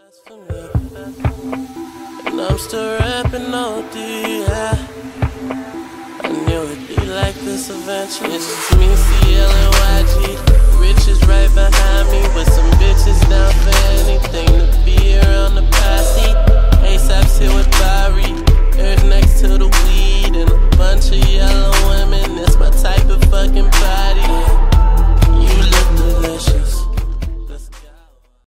And I'm still rapping OD, yeah. I knew it'd be like this eventually. It's just me, CL, and YG. Rich is right behind me with some bitches down